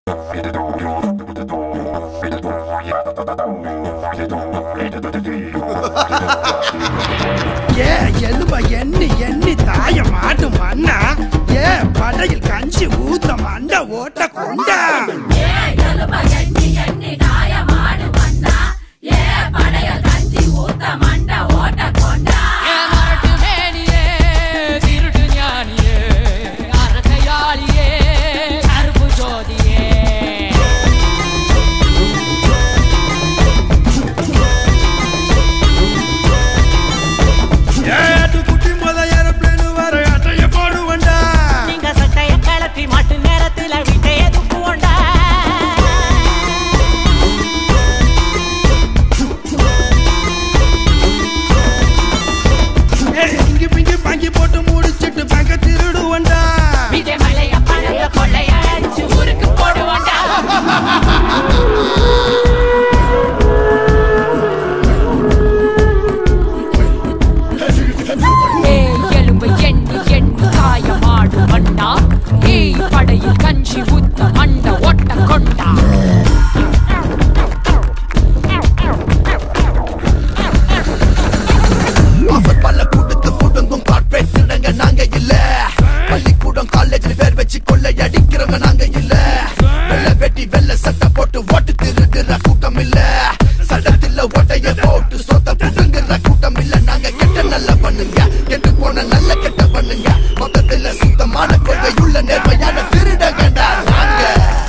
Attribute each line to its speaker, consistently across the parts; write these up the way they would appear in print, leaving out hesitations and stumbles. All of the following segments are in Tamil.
Speaker 1: எலும்ப எண்ணி தாய மாட்டு மண்ணா ஏ படையில் கஞ்சி ஊத்த மண்ட ஓட்ட கொண்டா எலும்ப எண்ணி தாய மாடு மண்ணா ஏ படையில் கஞ்சி ஊத்த மண்ட ஓட்ட கொண்டா மாட்டு மேனியே திருட்டு ஞானியே அரக்கையாளியே கருப்பு ஜோதியே படையில் கஞ்சி ஊத்த மண்ட ஓட்ட கொண்டா பல கூட்டத்து கூட்டங்கும் கார்பரேட் திடங்க நாங்க இல்ல பள்ளிக்கூடம் காலேஜில் பேர் வச்சு கொள்ளை அடிக்கிறவங்க நாங்க இல்ல வெள்ள வெட்டி வெள்ள சட்டை போட்டு ஓட்டு திருடுற கூட்டம் இல்ல சட்டத்தில் ஓட்டைய போட்டு சொத்த புடுங்குற கூட்டம் இல்ல நாங்க கெட்ட நல்ல பண்ணுங்க கெட்டு போன நல்ல கெட்ட பண்ணுங்க மொத்தத்துல சுத்தமான கொள்கையுள்ள நேர்மையான திருடங்கடா நாங்க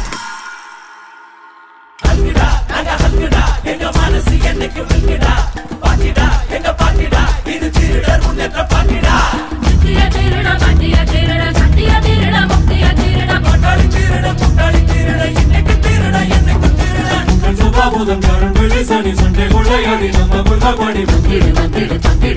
Speaker 1: அல்கிடா நாங்க அல்கிடா எங்க மனசு என்னைக்கு வில்கிடா பாட்டிடா எங்க பாட்டிடா இது திருடர் முன்னேற்ற பாட்டிடா சத்திய திருட சத்திய திருட முக்திய திருட கொண்டாடி திருட இன்னைக்கு திருட என்னைக்கு திருட சுபாபுதம் காரன் வெளி சனி சண்டை கொள்ளையாடி நம்ம கொள்கை பாடி வந்திடு